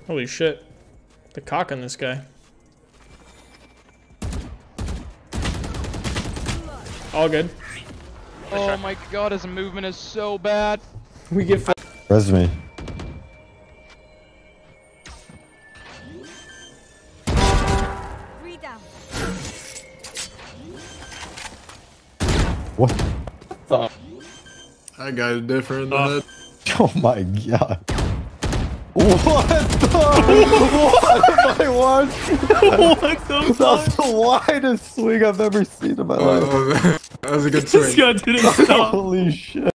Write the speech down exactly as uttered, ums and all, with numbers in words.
Holy shit. The cock on this guy. All good. Oh my god, his movement is so bad. We get Resume. Three down. What? That guy's different in the head. Oh my god. What the? What have I watched? What the That's the widest swing I've ever seen in my life. Oh, that was a good This swing. guy didn't stop. Holy shit.